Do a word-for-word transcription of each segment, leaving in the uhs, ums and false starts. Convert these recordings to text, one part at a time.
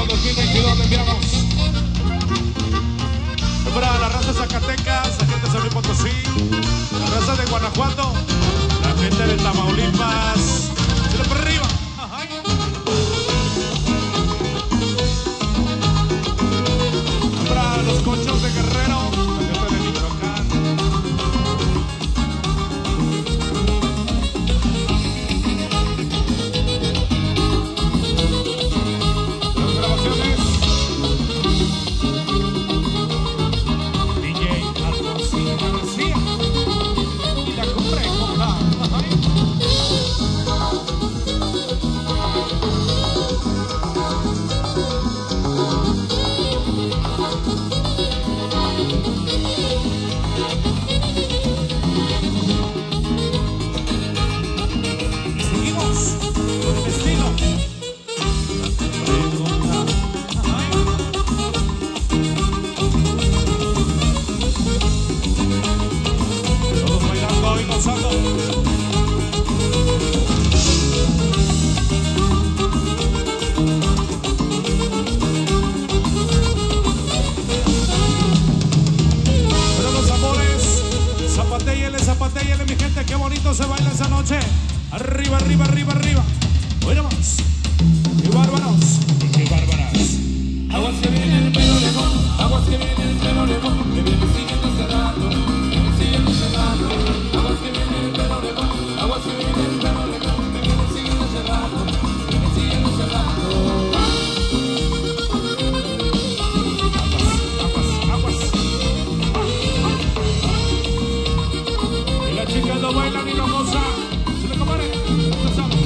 dos mil veintidós le enviamos. Para la raza de Zacatecas, la gente de San Luis Potosí, la raza de Guanajuato, la gente de Tamaulipas. Se le por arriba. Ajá. Para los conchos de Guerrero, la gente de Michoacán. Las grabaciones. D J Alfonsín García y la compré con la. Zapatéyele, mi gente, qué bonito se baila esa noche. Arriba, arriba, arriba, arriba. Hoy nomás. ¡Qué bárbaros! ¡Qué bárbaras! Aguas que viene el pelo lejos, aguas que viene el pelo lejos, me viene siguiendo cerrando, me viene siguiendo cerrando. Aguas que viene el pelo lejos, aguas que viene el pelo lejos, me viene siguiendo cerrando, me viene siguiendo cerrando. Chicas no bailan y no gozan. Se le compare. Empezamos.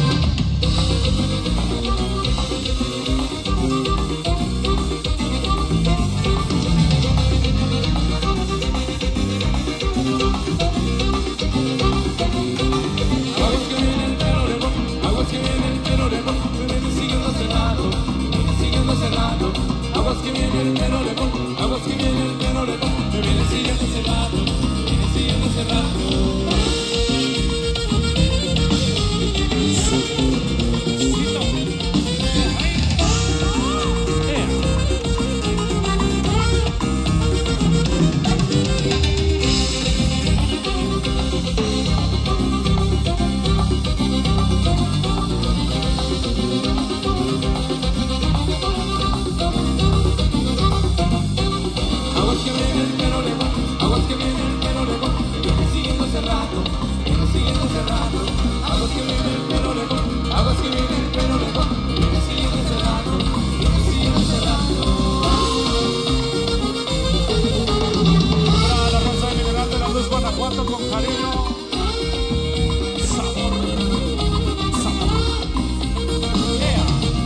Aguas que viene el pelo lejos, aguas que viene el pelo lejos, me viene siguiendo cerrando, me viene siguiendo cerrando. Aguas que viene el pelo lejos, aguas que viene el pelo lejos, me viene siguiendo cerrando, me viene siguiendo cerrando. Guanajuato con cariño, sabor, sabor. Yeah.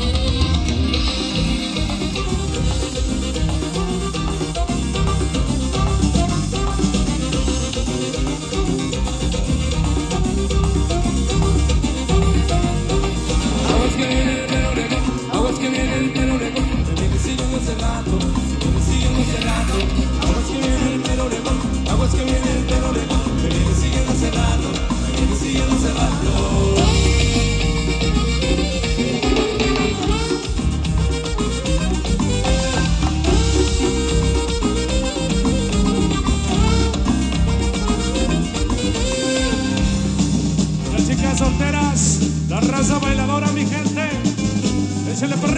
Aguas que viene el pelo lejos, aguas que viene el pelo lejos, me viene siguiendo cerrando, me viene siguiendo cerrando. Aguas que viene el pelo lejos, aguas que viene el pelo lejos, me viene siguiendo cerrando, me viene siguiendo cerrando. Las chicas solteras, la raza bailadora, mi gente, échenle por